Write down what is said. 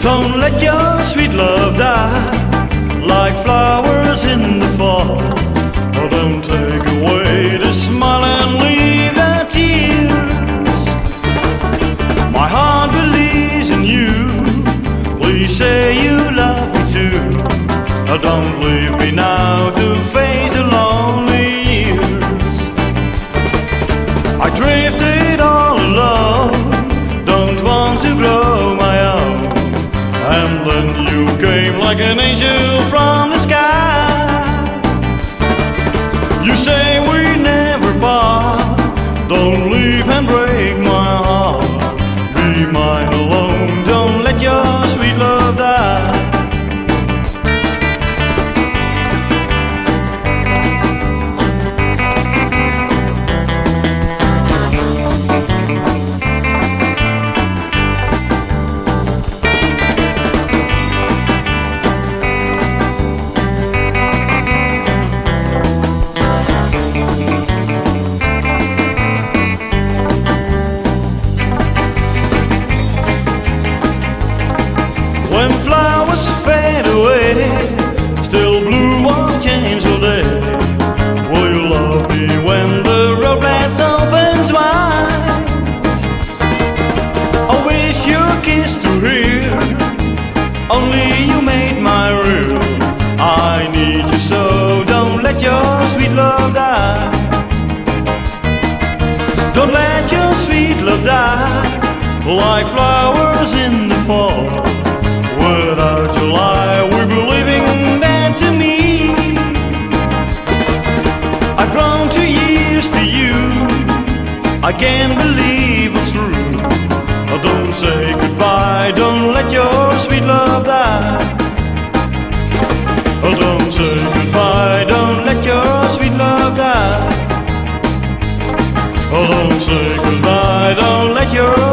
Don't let your sweet love die like flowers in the fall. Oh, don't take away the smile and leave the tears. My heart believes in you. Please say you love me too. Oh, don't leave me now to face the lonely years. I drifted all alone, don't want to grow my own. And then you came like an angel from the sky. You say we never part, don't leave and break my heart. Be mine alone, don't let your sweet love die. When flowers fade away, still blue walls change all day. Will you love me when the roadbed opens wide? I wish your kiss to hear, only you made my real. I need you so, don't let your sweet love die. Don't let your sweet love die like flowers in the fall. Without your lie, we'll be living dead to me. I've grown 2 years to you, I can't believe it's true. Oh, don't say goodbye, don't let your sweet love die. Oh, don't say goodbye, don't let your sweet love die. Oh, don't say goodbye, don't let your